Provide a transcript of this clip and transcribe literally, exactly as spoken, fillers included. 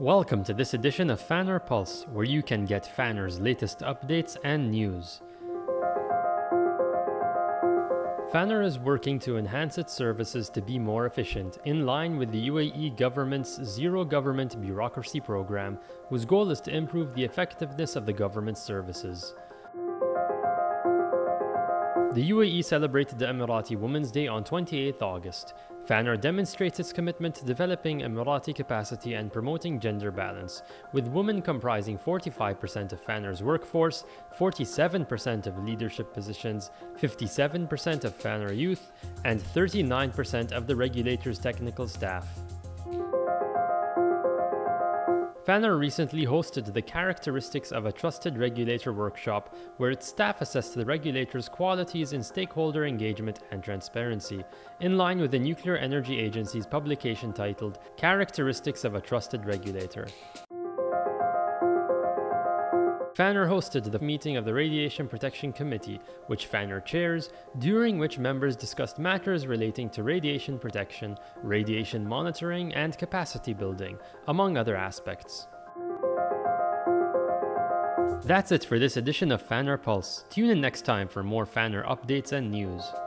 Welcome to this edition of Fanner Pulse, where you can get Fanner's latest updates and news. Fanner is working to enhance its services to be more efficient, in line with the U A E government's Zero Government Bureaucracy program, whose goal is to improve the effectiveness of the government's services. The U A E celebrated the Emirati Women's Day on twenty-eighth August. Fanner demonstrates its commitment to developing Emirati capacity and promoting gender balance, with women comprising forty-five percent of Fanner's workforce, forty-seven percent of leadership positions, fifty-seven percent of Fanner youth, and thirty-nine percent of the regulator's technical staff. Fanner recently hosted the Characteristics of a Trusted Regulator workshop, where its staff assessed the regulator's qualities in stakeholder engagement and transparency, in line with the Nuclear Energy Agency's publication titled Characteristics of a Trusted Regulator. Fanner hosted the meeting of the Radiation Protection Committee, which Fanner chairs, during which members discussed matters relating to radiation protection, radiation monitoring, and capacity building, among other aspects. That's it for this edition of Fanner Pulse. Tune in next time for more Fanner updates and news.